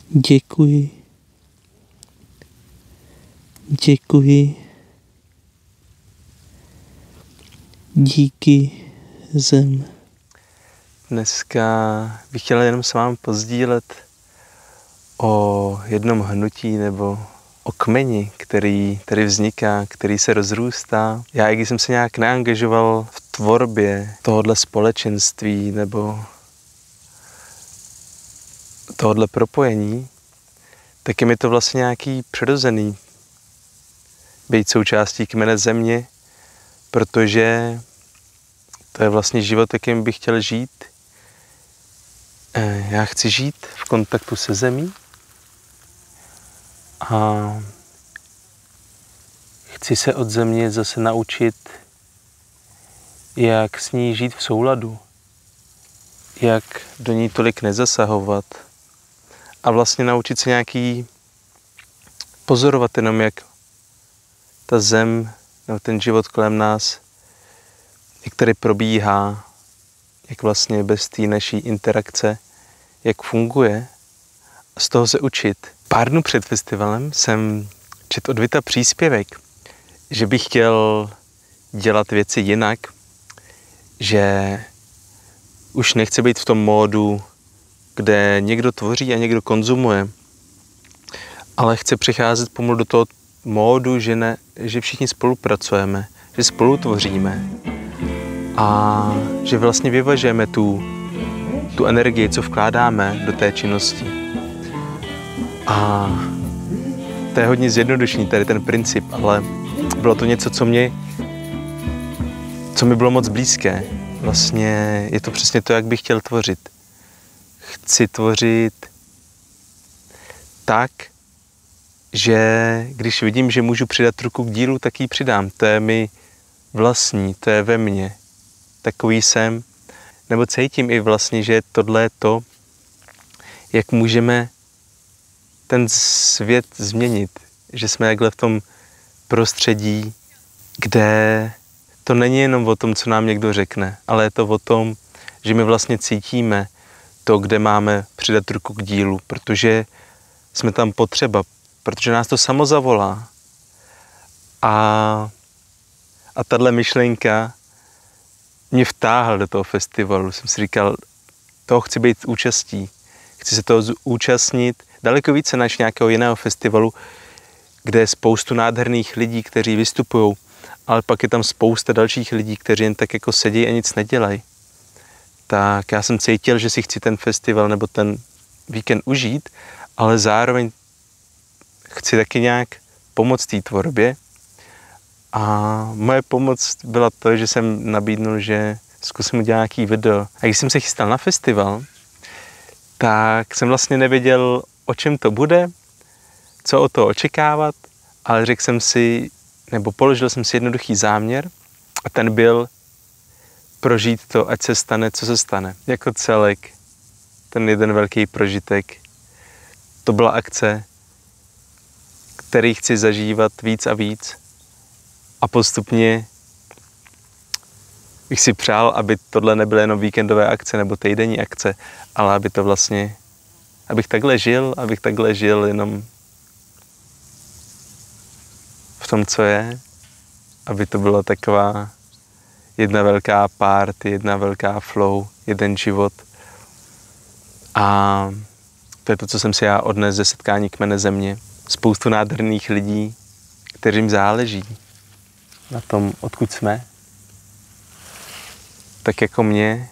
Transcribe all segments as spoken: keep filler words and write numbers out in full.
Děkuji. Děkuji. Díky, zem. Dneska bych chtěl jenom s vámi pozdílet o jednom hnutí nebo o kmeni, který tady vzniká, který se rozrůstá. Já, i když jsem se nějak neangažoval v tvorbě tohohle společenství nebo tohohle propojení, tak je mi to vlastně nějaký přirozený být součástí kmene země, protože to je vlastně život, jakým bych chtěl žít. Já chci žít v kontaktu se zemí a chci se od země zase naučit, jak s ní žít v souladu, jak do ní tolik nezasahovat a vlastně naučit se nějaký pozorovat jenom, jak ta zem nebo ten život kolem nás, jak tady probíhá, jak vlastně bez té naší interakce, jak funguje a z toho se učit. Pár dnů před festivalem jsem četl od Vita příspěvek, že bych chtěl dělat věci jinak, že už nechce být v tom módu, kde někdo tvoří a někdo konzumuje, ale chce přecházet pomalu do toho módu, že, ne, že všichni spolupracujeme, že spolu tvoříme a že vlastně vyvažujeme tu, tu energii, co vkládáme do té činnosti. A to je hodně zjednodušený, tady ten princip, ale bylo to něco, co mě, co mi bylo moc blízké. Vlastně je to přesně to, jak bych chtěl tvořit. Chci tvořit tak, že když vidím, že můžu přidat ruku k dílu, tak ji přidám. To je mi vlastní, to je ve mně. Takový jsem. Nebo cítím i vlastně, že tohle je to, jak můžeme ten svět změnit. Že jsme jakhle v tom prostředí, kde to není jenom o tom, co nám někdo řekne, ale je to o tom, že my vlastně cítíme to, kde máme přidat ruku k dílu, protože jsme tam potřeba, protože nás to samo zavolá. A, a tahle myšlenka mě vtáhla do toho festivalu. Jsem si říkal, toho chci být účastí. Chci se toho účastnit daleko více než nějakého jiného festivalu, kde je spoustu nádherných lidí, kteří vystupují, ale pak je tam spousta dalších lidí, kteří jen tak jako sedí a nic nedělají. Tak já jsem cítil, že si chci ten festival nebo ten víkend užít, ale zároveň chci taky nějak pomoct té tvorbě. A moje pomoc byla to, že jsem nabídnul, že zkusím udělat nějaký video. A když jsem se chystal na festival, tak jsem vlastně nevěděl, o čem to bude, co o to očekávat, ale řekl jsem si, nebo položil jsem si jednoduchý záměr a ten byl prožít to, ať se stane, co se stane. Jako celek, ten jeden velký prožitek. To byla akce, který chci zažívat víc a víc. A postupně bych si přál, aby tohle nebyly jenom víkendové akce nebo týdenní akce, ale aby to vlastně, abych takhle žil, abych takhle žil jenom v tom, co je, aby to byla taková jedna velká party, jedna velká flow, jeden život. A to je to, co jsem si já odnes ze setkání kmene země. Spoustu nádherných lidí, kterým záleží na tom, odkud jsme, tak jako mě.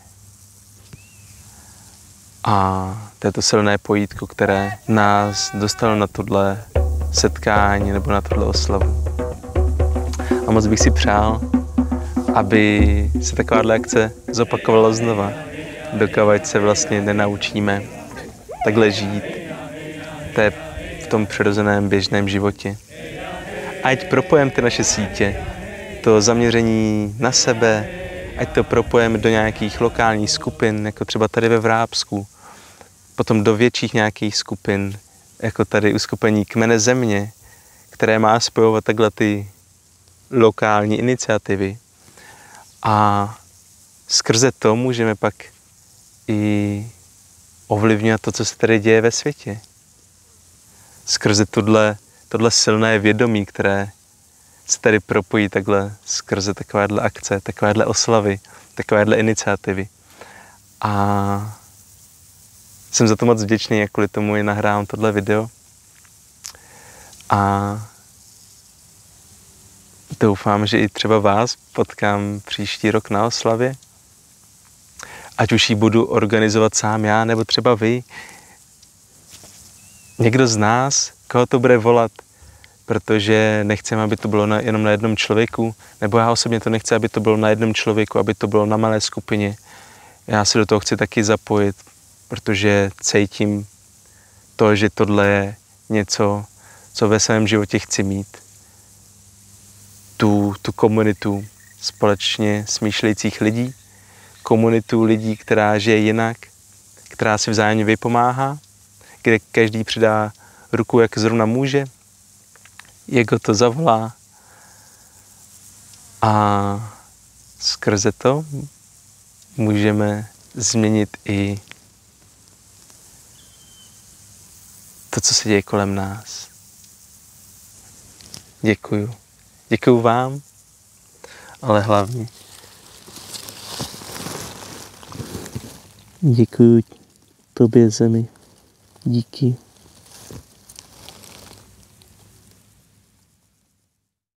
A to je to silné pojítko, které nás dostalo na tohle setkání nebo na tohle oslavu. A moc bych si přál, aby se takováhle akce zopakovala znova, dokud se vlastně nenaučíme takhle žít. To je v tom přirozeném běžném životě. Ať propojeme ty naše sítě, to zaměření na sebe, ať to propojeme do nějakých lokálních skupin, jako třeba tady ve Vrápsku, potom do větších nějakých skupin, jako tady uskupení Kmene země, které má spojovat takhle ty lokální iniciativy. A skrze to můžeme pak i ovlivňovat to, co se tady děje ve světě. skrze tohle, tohle silné vědomí, které se tady propojí takhle skrze takovéhle akce, takovéhle oslavy, takovéhle iniciativy. A jsem za to moc vděčný, jak kvůli tomu i nahrávám tohle video. A doufám, že i třeba vás potkám příští rok na oslavě. Ať už ji budu organizovat sám já, nebo třeba vy. Někdo z nás, koho to bude volat, protože nechceme, aby to bylo na, jenom na jednom člověku, nebo já osobně to nechci, aby to bylo na jednom člověku, aby to bylo na malé skupině. Já se do toho chci taky zapojit, protože cítím to, že tohle je něco, co ve svém životě chci mít. Tu, tu komunitu společně smýšlejících lidí, komunitu lidí, která žije jinak, která si vzájemně vypomáhá, kde každý přidá ruku, jak zrovna může, jak ho to zavolá. A skrze to můžeme změnit i to, co se děje kolem nás. Děkuju. Děkuju vám, ale hlavně Děkuji tobě, Zemi. Díky.